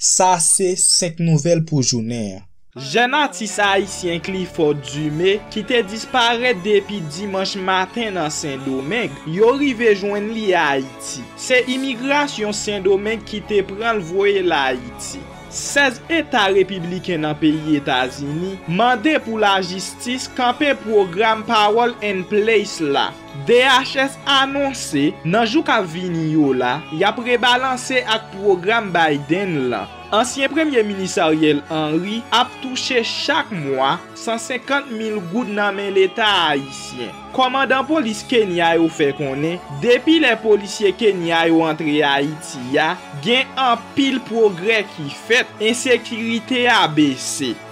Ça c'est 5 nouvelles pour journée. Jeune artiste haïtien Clifford Dumé qui te disparaît depuis dimanche matin dans Saint-Domingue, yo rive joindre li à Haïti. C'est immigration Saint-Domingue qui te prend le voyer la Haïti. 16 États républicains dans pays États-Unis mandé pour la justice camper programme Parole and Place là. DHS annoncé nan jou ka vini yo la, y a prébalancé ak programme Biden là. Ancien premier ministre Ariel Henry a touché chaque mois 150 000 gouttes dans l'État haïtien. Commandant police Kenya yo fait connaît, depuis les policiers Kenya yo entré Haïti ya, gen un pile progrès qui fait, insécurité a baissé.